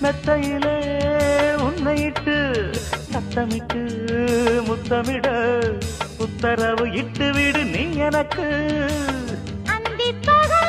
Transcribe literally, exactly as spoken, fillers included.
மெத்தையிலே உன்னையிட்டு சத்தமிட்டு முத்தமிட உத்தரவு இட்டு விடு நீ எனக்கு அந்திப்பகல்